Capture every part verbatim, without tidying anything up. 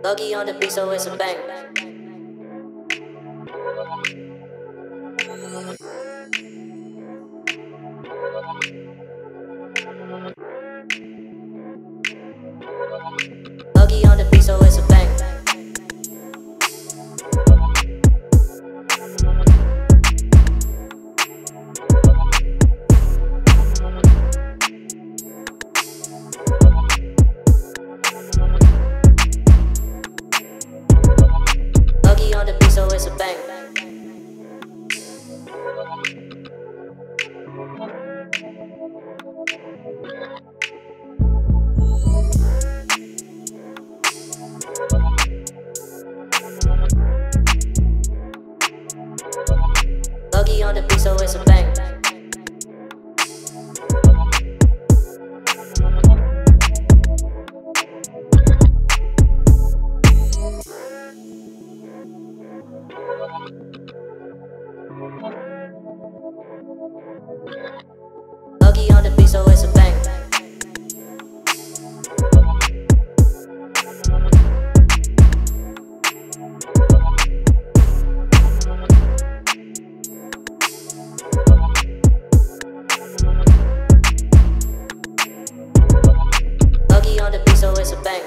Buggy on the beat, so it's a bang. Buggy on the beat, so it's a bang. Buggy on the beat, so it's a bang. Buggy on the beat, so it's a bang. Buggy on the beat, so it's a bang. Buggy on the beat, so it's a bang.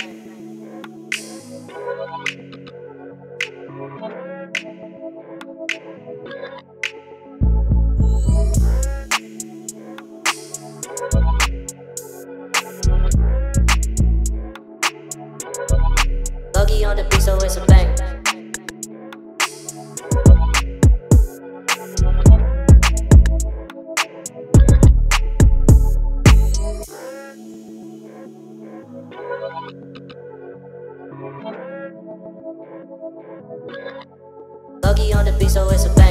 Buggy on the beat, so it's a bang. Buggy on the beat, so it's a bang.